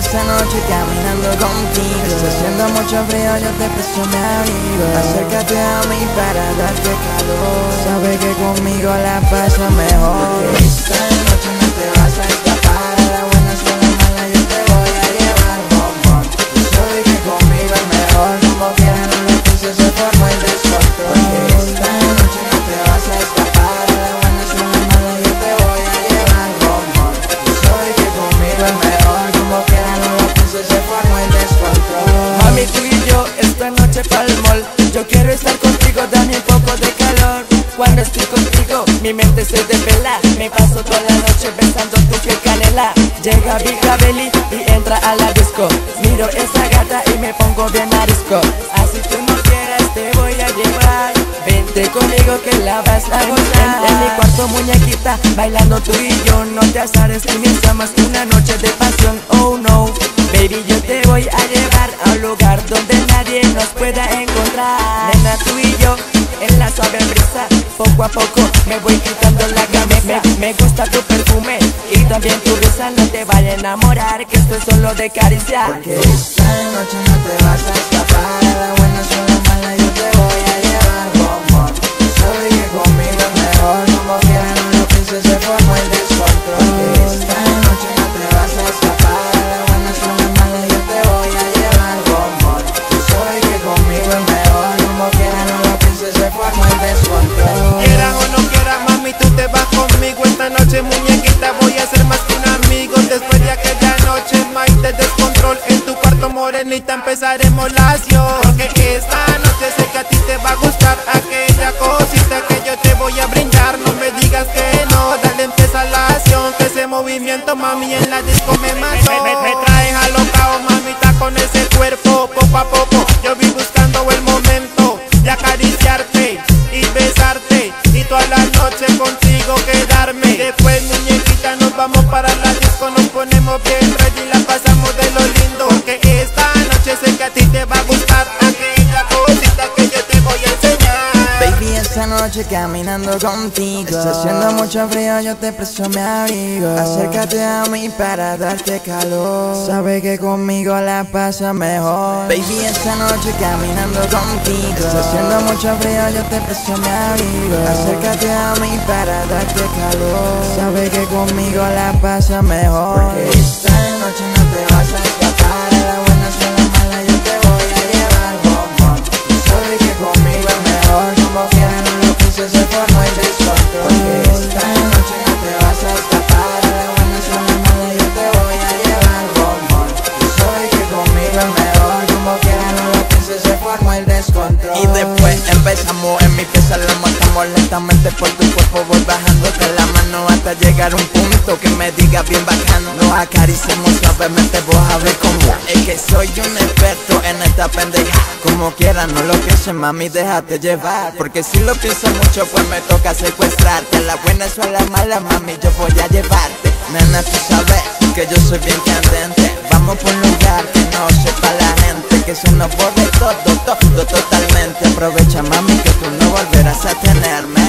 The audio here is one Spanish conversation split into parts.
esa noche caminando contigo. Está haciendo mucho frío, yo te presto mi abrigo. Acércate a mí para darte calor. Sabes que conmigo la paso mejor. Porque esta noche no te vas a escapar. A la buena o la mala yo te voy a llevar, bombón. Tú sabes que conmigo es mejor. Como quiera no lo pienses, se formó el descontrol. Porque esta noche no te vas a escapar. A la buena o la mala yo te voy a llevar, bombón. Tú sabes que conmigo es mejor. Como quiera no lo pienses, se formó el descontrol. Mami, tú y yo esta noche pa'l mall. Yo quiero estar contigo, dame un poco de calor. Cuando estoy contigo, mi mente se desvela. Me paso toda la noche besando tu piel canela. Llega Vika Belly y entra a la disco. Miro esa gata y me pongo bien arisco. Así tú no quieras, te voy a llevar. Vente conmigo que la vas a gozar. En mi cuarto, muñequita, bailando tú y yo. No te azares que iniciamos una noche de pasión, oh no. Baby, yo te voy a llevar a un lugar donde nadie nos pueda encontrar. Nena, tú y yo, en la suave brisa, poco a poco me voy quitando la cabeza. Me gusta tu perfume y también tu risa. No te vaya a enamorar, que esto es solo de caricia. Porque esta noche no te vas a escapar. A la buena o la mala yo te voy a llevar, bombón. Tú sabes que conmigo es mejor. Como quiera no lo pienses, se formó el descontrol. Porque esta noche no te vas a escapar. A la buena o la mala yo te voy a llevar, bombón. Tú sabes que conmigo es mejor. Como quiera no lo pienses, se formó el descontrol. Quieras o no quieras, mami, tú te vas conmigo. Esta noche, muñequita, voy a ser más que un amigo. Después de aquella noche, Mike, de descontrol, en tu cuarto, morenita, empezaremos la acción. Porque esta noche sé que a ti te va a gustar aquella cosita que yo te voy a brindar. No me digas que no, dale, empieza la acción. Que ese movimiento, mami, en la disco me mató. Me traes alocao, mamita, con ese cuerpo. Poco a poco, yo vi buscando el momento de acariciarte y besarte, y toda la noche contigo quedarme. Después, muñequita, nos vamos para la disco. Nos ponemos bien ready y la pasamos de lo lindo. Porque esta noche sé que a ti te va a gustar aquella cosita que yo te voy a enseñar. Baby, esta noche caminando contigo. Está haciendo mucho frío, yo te presto mi abrigo. Acércate a mí para darte calor. Sabes que conmigo la pasa mejor. Baby, esta noche caminando contigo. Está haciendo mucho frío, yo te presto mi abrigo. Acércate a mí para darte calor. Sabes que conmigo la pasa mejor. Porque esta noche no te vas a escapar. A la buena o la mala yo te voy a llevar, bombón. Tú sabes que conmigo es mejor. Como quiera no lo pienses, se formó el descontrol. Porque esta noche no te vas a escapar. A la buena o la mala yo te voy a llevar, bombón. Tú sabes que conmigo es mejor. Como quiera no lo pienses, se formó el descontrol. Y después empezamos en mi pieza, la matamos lentamente por tu cuerpo. Voy bajándote la mano hasta llegar a un punto que me diga bien bacano. Nos acariciamos suavemente, vos a ver cómo. Es que soy un experto en esta pendeja. Como quiera no lo pienses, mami, déjate llevar. Porque si lo pienso mucho, pues me toca secuestrarte. La buena o la mala, mami, yo voy a llevarte. Nena, tú sabes que yo soy bien candente. Vamos por un lugar que no sepa la gente, que se nos borre todo totalmente. Aprovecha, mami, que tú no volverás a tenerme.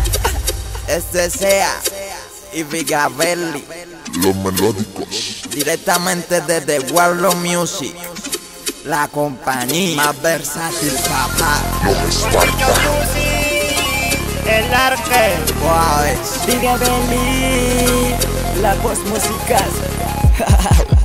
Este sea y Vika Belly, Los melódicos. directamente desde Warlock Music, la compañía más versátil, papá. Los Esparta. El arque. Wow, Vika Belly, la voz musical.